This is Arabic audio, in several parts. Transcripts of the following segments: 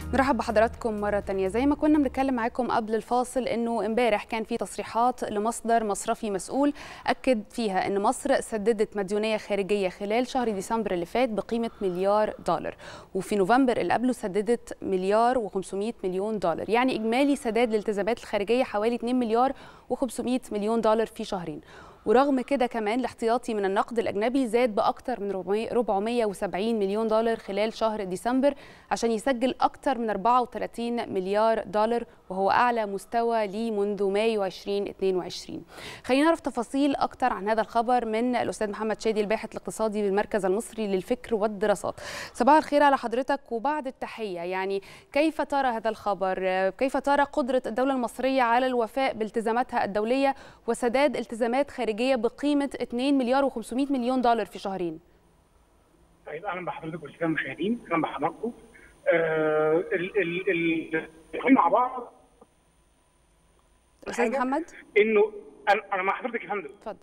نرحب بحضراتكم مرة تانية. زي ما كنا بنتكلم معاكم قبل الفاصل انه امبارح كان في تصريحات لمصدر مصرفي مسؤول اكد فيها ان مصر سددت مديونية خارجية خلال شهر ديسمبر اللي فات بقيمة $1,000,000، وفي نوفمبر اللي قبله سددت $1,500,000,000، يعني اجمالي سداد الالتزامات الخارجية حوالي $2,500,000,000 في شهرين. ورغم كده كمان الاحتياطي من النقد الأجنبي زاد بأكثر من $470 مليون خلال شهر ديسمبر عشان يسجل أكثر من $34 مليار، وهو أعلى مستوى ليه منذ مايو 2022. خلينا نعرف تفاصيل أكثر عن هذا الخبر من الأستاذ محمد شادي الباحث الاقتصادي بالمركز المصري للفكر والدراسات. صباح الخير على حضرتك وبعد التحية. يعني كيف ترى هذا الخبر؟ كيف ترى قدرة الدولة المصرية على الوفاء بالتزاماتها الدولية وسداد التزامات خارجية بقيمة $2,500,000,000 في شهرين؟ طيب اهلا بحضرتك والساده المشاهدين، اهلا بحضراتكم. مع بعض استاذ محمد انه انا مع حضرتك يا فندم. اتفضل.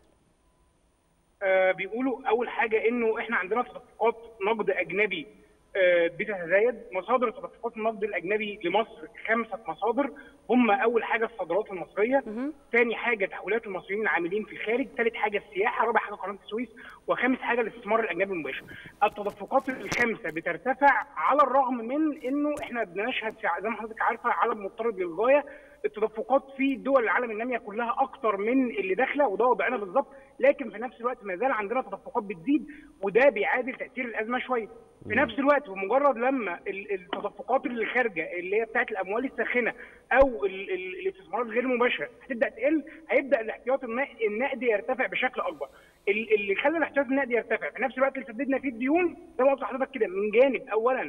بيقولوا اول حاجه انه احنا عندنا تدفقات نقد اجنبي بتتزايد. مصادر تدفقات النقد الاجنبي لمصر 5 مصادر، هم اول حاجه الصادرات المصريه، ثاني حاجه تحويلات المصريين العاملين في الخارج، ثالث حاجه السياحه، رابع حاجه قناه السويس، وخامس حاجه الاستثمار الاجنبي المباشر. التدفقات الخمسه بترتفع على الرغم من انه احنا بنشهد زي ما حضرتك عارفه عالم مضطرب للغايه. التدفقات في دول العالم الناميه كلها اكتر من اللي داخله، وده وضعنا بالظبط، لكن في نفس الوقت ما زال عندنا تدفقات بتزيد، وده بيعادل تاثير الازمه شويه. في نفس الوقت بمجرد لما التدفقات اللي خارجه اللي هي بتاعت الاموال الساخنه او الاستثمارات غير المباشره هتبدا تقل، هيبدا الاحتياط النقدي يرتفع بشكل اكبر. اللي خلى الاحتياط النقدي يرتفع في نفس الوقت اللي سددنا فيه الديون، زي ما قلت لحضرتك كده، من جانب اولا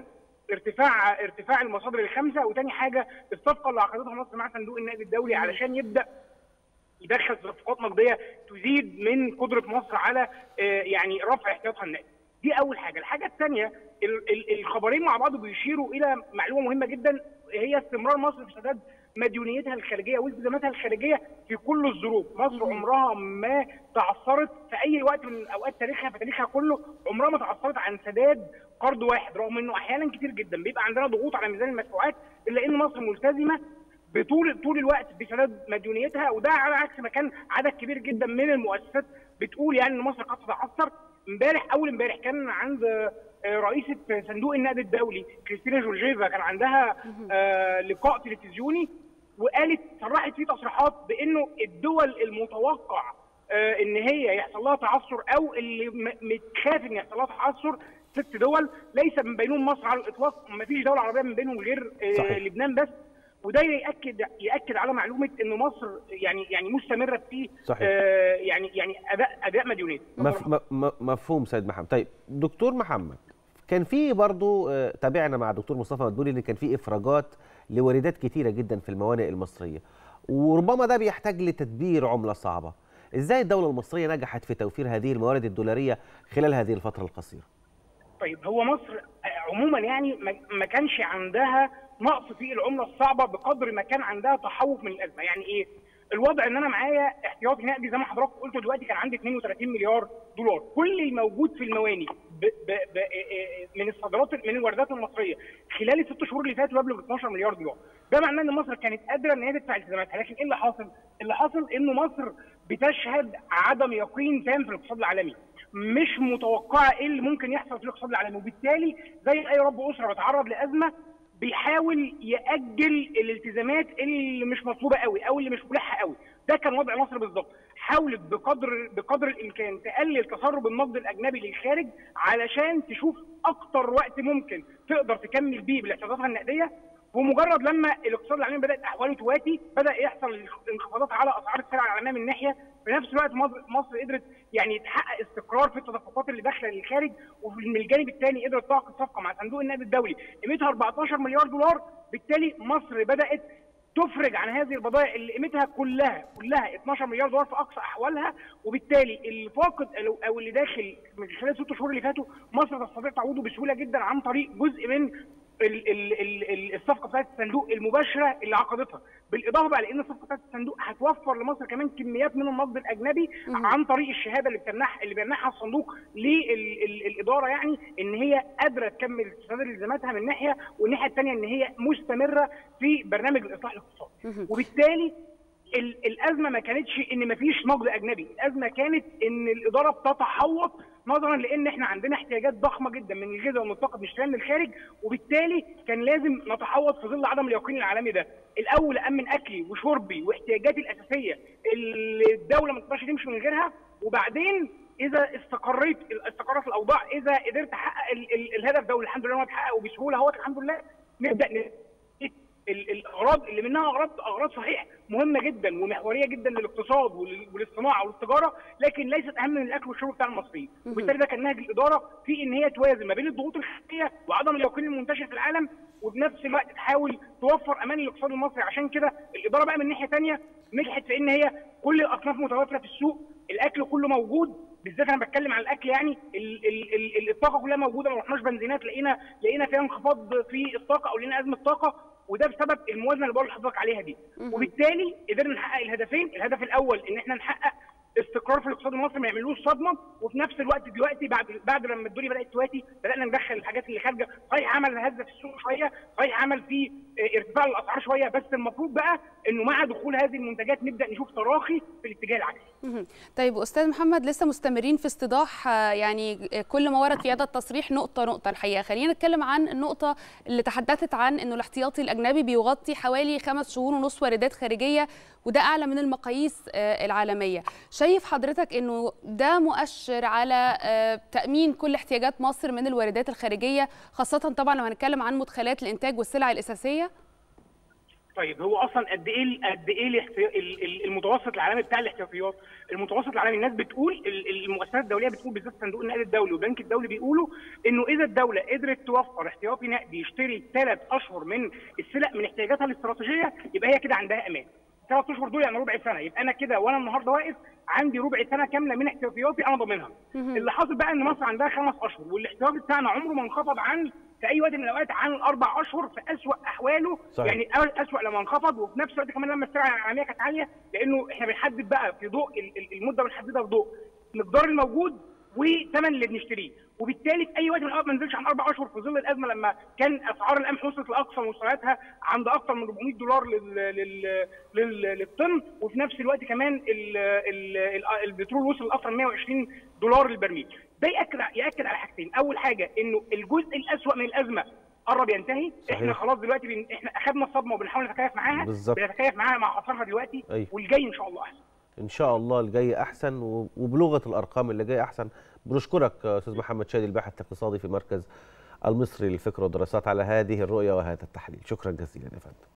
ارتفاع المصادر الخمسه، وثاني حاجه الصفقه اللي عقدتها مصر مع صندوق النقد الدولي علشان يبدا يدخل تدفقات نقديه تزيد من قدره مصر على يعني رفع احتياطها النقدي. دي اول حاجه. الحاجه الثانيه، الخبرين مع بعض بيشيروا الى معلومه مهمه جدا، هي استمرار مصر في سداد مديونيتها الخارجيه والتزاماتها الخارجيه في كل الظروف. مصر عمرها ما تعثرت في اي وقت من اوقات تاريخها، في تاريخها كله عمرها ما تعثرت عن سداد قرض واحد، رغم انه احيانا كتير جدا بيبقى عندنا ضغوط على ميزان المدفوعات، الا ان مصر ملتزمه طول الوقت بسداد مديونيتها، وده على عكس ما كان عدد كبير جدا من المؤسسات بتقول يعني ان مصر قد تتعثر. اول امبارح كان عند رئيسة صندوق النقد الدولي كريستينا جورجيفا، كان عندها لقاء تلفزيوني، وقالت صرحت فيه تصريحات بانه الدول المتوقع ان هي يحصل لها تعثر او اللي متخاف ان يحصل لها تعثر 6 دول، ليس من بينهم مصر على الاطلاق، ما فيش دوله عربيه من بينهم غير لبنان بس. وده ياكد على معلومه ان مصر يعني مستمره في يعني اداء مديونيه. مفهوم سيد محمد. طيب دكتور محمد، كان في برضو تابعنا مع دكتور مصطفى مدبولي ان كان في افراجات لواردات كتيره جدا في الموانئ المصريه، وربما ده بيحتاج لتدبير عمله صعبه. ازاي الدوله المصريه نجحت في توفير هذه الموارد الدولاريه خلال هذه الفتره القصيره؟ طيب هو مصر عموما يعني ما كانش عندها نقص في العمله الصعبه بقدر ما كان عندها تحوط من الازمه. يعني ايه؟ الوضع ان انا معايا احتياطي نقدي زي ما حضرتك قلت دلوقتي، كان عندي $32 مليار. كل الموجود في المواني من الصادرات من الواردات المصريه خلال ال6 شهور اللي فاتوا يبلغ $12 مليار. ده معناه ان مصر كانت قادره ان هي تدفع التزاماتها، لكن ايه اللي حاصل؟ اللي حاصل انه مصر بتشهد عدم يقين تام في الاقتصاد العالمي، مش متوقعه ايه اللي ممكن يحصل في الاقتصاد العالمي، وبالتالي زي اي رب اسره بيتعرض لازمه بيحاول ياجل الالتزامات اللي مش مطلوبه قوي او اللي مش ملحه قوي. ده كان وضع مصر بالظبط. حاولت بقدر الامكان تقلل تسرب النقد الاجنبي للخارج علشان تشوف اكتر وقت ممكن تقدر تكمل بيه بالاحتياطات النقديه، ومجرد لما الاقتصاد العالمي بدات احواله تواتي بدا يحصل انخفاضات على اسعار السلع العالميه من ناحيه. في نفس الوقت مصر قدرت يعني تحقق استقرار في التدفقات اللي داخله للخارج، ومن الجانب الثاني قدرت تعقد صفقه مع صندوق النقد الدولي قيمتها $14 مليار. بالتالي مصر بدات تفرج عن هذه البضائع اللي قيمتها كلها $12 مليار في اقصى احوالها، وبالتالي اللي فاقد او اللي داخل من خلال 6 شهور اللي فاتوا مصر تستطيع تعويضه بسهوله جدا عن طريق جزء من الصفقه بتاعت الصندوق المباشره اللي عقدتها، بالاضافه بقى لان الصفقه بتاعت الصندوق هتوفر لمصر كمان كميات من النقد الاجنبي عن طريق الشهاده اللي بيمنحها الصندوق للاداره، يعني ان هي قادره تكمل سداد التزاماتها من ناحيه، والناحيه الثانيه ان هي مستمره في برنامج الاصلاح الاقتصادي. وبالتالي الازمه ما كانتش ان مفيش نقد اجنبي، الازمه كانت ان الاداره بتتحوط نظرا لان احنا عندنا احتياجات ضخمه جدا من الغذاء والمنتقد بنشتريها من الخارج، وبالتالي كان لازم نتحوط في ظل عدم اليقين العالمي ده. الاول امن اكلي وشربي واحتياجاتي الاساسيه اللي الدوله ما تقدرش تمشي من غيرها، وبعدين اذا استقرت الاوضاع، اذا قدرت احقق الهدف ده والحمد لله هو اتحقق وبسهوله اهوت الحمد لله، نبدا الاغراض اللي منها اغراض صحيح مهمه جدا ومحوريه جدا للاقتصاد وللصناعه وللتجاره، لكن ليست اهم من الاكل والشرب بتاع المصريين. وبالتالي ده كان نهج الاداره في ان هي توازن ما بين الضغوط الخارجيه وعدم اليقين المنتشر في العالم، وبنفس الوقت تحاول توفر امان للاقتصاد المصري. عشان كده الاداره بقى من ناحيه ثانيه نجحت في ان هي كل الاصناف متوفره في السوق، الاكل كله موجود، بالذات انا بتكلم عن الاكل، يعني الطاقه كلها موجوده، ما رحناش بنزينات لقينا فيها انخفاض في الطاقه او لقينا ازمه طاقه، وده بسبب الموازنه اللي بقول لحضرتك عليها دي. وبالتالي قدرنا نحقق الهدفين، الهدف الاول ان احنا نحقق استقرار في الاقتصاد المصري ما يعملوش صدمه، وفي نفس الوقت دلوقتي بعد لما الدنيا بدات تواتي بدانا ندخل الحاجات اللي خارجه، صحيح عمل هزه في السوق شويه، صحيح عمل في ارتفاع الاسعار شويه، بس المفروض بقى انه مع دخول هذه المنتجات نبدا نشوف تراخي في الاتجاه العكسي. طيب استاذ محمد، لسه مستمرين في استيضاح يعني كل ما ورد في هذا التصريح نقطه نقطه. الحقيقه خلينا نتكلم عن النقطه اللي تحدثت عن انه الاحتياطي الاجنبي بيغطي حوالي 5 شهور ونص واردات خارجيه، وده اعلى من المقاييس العالميه. شايف حضرتك انه ده مؤشر على تامين كل احتياجات مصر من الواردات الخارجيه، خاصه طبعا لو هنتكلم عن مدخلات الانتاج والسلع الاساسيه؟ طيب هو اصلا قد ايه المتوسط العالمي بتاع الاحتياطيات؟ المتوسط العالمي الناس بتقول، المؤسسات الدوليه بتقول، بالذات صندوق النقد الدولي والبنك الدولي بيقولوا انه اذا الدوله قدرت توفر احتياطي نقدي يشتري 3 اشهر من السلع من احتياجاتها الاستراتيجيه، يبقى هي كده عندها امان. 3 اشهر دول يعني ربع سنه، يبقى انا كده وانا النهارده واقف عندي ربع سنه كامله من احتياطياتي انا ضامنها. اللي حاصل بقى ان مصر عندها 5 اشهر، والاحتياطي بتاعنا عمره ما انخفض عن في اي وقت من الاوقات عن ال4 اشهر في اسوء احواله. صحيح. يعني اسوء لما انخفض، وفي نفس الوقت كمان لما السلع العالميه كانت عاليه، لانه احنا بنحدد بقى في ضوء المده بنحددها في ضوء المقدار الموجود والثمن اللي بنشتريه، وبالتالي في اي وقت من الاوقات ما نزلش عن 4 اشهر في ظل الازمه لما كان اسعار القمح وصلت لاقصى مستوياتها عند اكثر من $400 للطن، وفي نفس الوقت كمان البترول وصل لاكثر من $120 للبرميل. ده ياكد على حاجتين، اول حاجه انه الجزء الاسوأ من الازمه قرب ينتهي. صحيح. احنا خلاص دلوقتي احنا اخذنا الصدمه وبنحاول نتكيف معاها، بنتكيف معاها مع اثارها دلوقتي. أيوه. والجاي ان شاء الله احسن. ان شاء الله الجاي احسن، وبلغه الارقام اللي جاي احسن. بنشكرك استاذ محمد شادي، الباحث الاقتصادي في مركز المصري للفكر والدراسات، على هذه الرؤيه وهذا التحليل. شكرا جزيلا يا فندم.